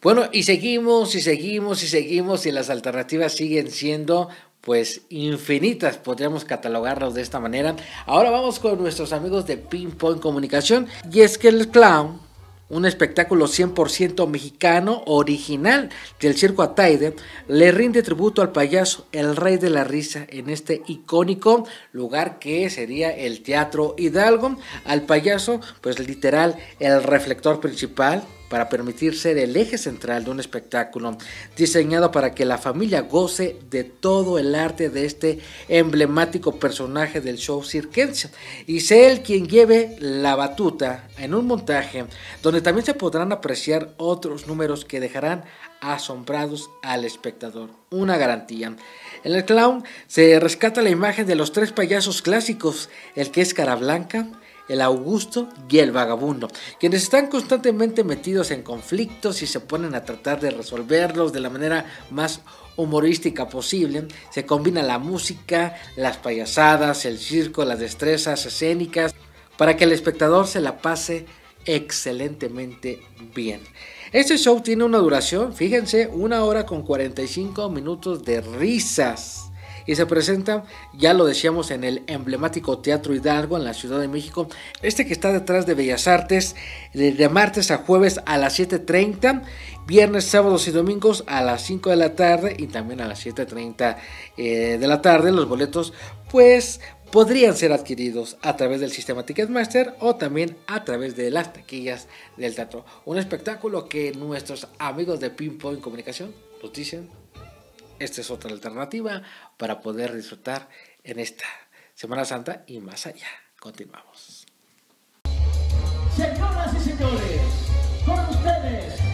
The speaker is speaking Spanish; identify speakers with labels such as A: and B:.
A: Bueno, y seguimos y seguimos y seguimos y las alternativas siguen siendo pues infinitas, podríamos catalogarlos de esta manera. Ahora vamos con nuestros amigos de Pinpoint Comunicación y es que el clown, un espectáculo 100% mexicano original del Circo Ataide, le rinde tributo al payaso, el rey de la risa, en este icónico lugar que sería el Teatro Hidalgo. Al payaso, pues literal, el reflector principal para permitir ser el eje central de un espectáculo diseñado para que la familia goce de todo el arte de este emblemático personaje del show circense y sea él quien lleve la batuta en un montaje donde también se podrán apreciar otros números que dejarán asombrados al espectador. Una garantía. En el clown se rescata la imagen de los tres payasos clásicos, el que es cara blanca, el Augusto y el Vagabundo, quienes están constantemente metidos en conflictos y se ponen a tratar de resolverlos de la manera más humorística posible. Se combina la música, las payasadas, el circo, las destrezas escénicas, para que el espectador se la pase excelentemente bien. Este show tiene una duración, fíjense, 1 hora con 45 minutos de risas. Y se presenta, ya lo decíamos, en el emblemático Teatro Hidalgo en la Ciudad de México, que está detrás de Bellas Artes, de martes a jueves a las 7:30, viernes, sábados y domingos a las 5 de la tarde y también a las 7:30 de la tarde. Los boletos pues podrían ser adquiridos a través del sistema Ticketmaster o también a través de las taquillas del teatro. Un espectáculo que nuestros amigos de Pinpoint Comunicación nos dicen: esta es otra alternativa para poder disfrutar en esta Semana Santa y más allá. Continuamos.
B: Señoras y señores, con ustedes,